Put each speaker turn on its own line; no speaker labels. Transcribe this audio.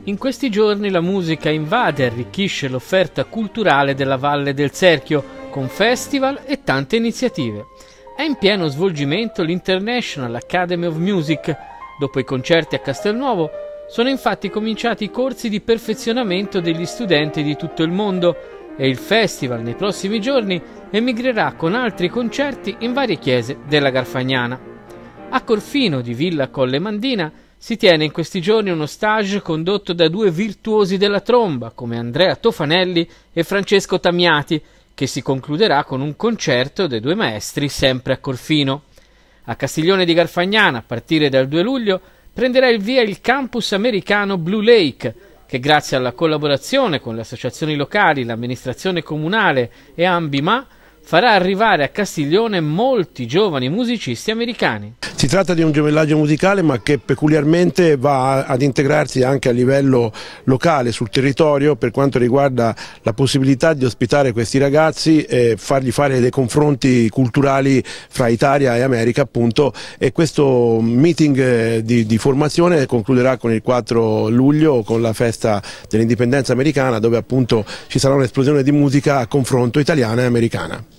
In questi giorni la musica invade e arricchisce l'offerta culturale della Valle del Serchio, con festival e tante iniziative. È in pieno svolgimento l'International Academy of Music. Dopo i concerti a Castelnuovo, sono infatti cominciati i corsi di perfezionamento degli studenti di tutto il mondo e il festival nei prossimi giorni emigrerà con altri concerti in varie chiese della Garfagnana. A Corfino di Villa Colle Mandina si tiene in questi giorni uno stage condotto da due virtuosi della tromba come Andrea Tofanelli e Francesco Tamiati, che si concluderà con un concerto dei due maestri sempre a Corfino. A Castiglione di Garfagnana, a partire dal 2 luglio, prenderà il via il campus americano Blue Lake, che grazie alla collaborazione con le associazioni locali, l'amministrazione comunale e Ambima farà arrivare a Castiglione molti giovani musicisti americani.
Si tratta di un gemellaggio musicale ma che peculiarmente va ad integrarsi anche a livello locale sul territorio per quanto riguarda la possibilità di ospitare questi ragazzi e fargli fare dei confronti culturali fra Italia e America appunto, e questo meeting di formazione concluderà con il 4 luglio con la festa dell'indipendenza americana, dove appunto ci sarà un'esplosione di musica a confronto italiana e americana.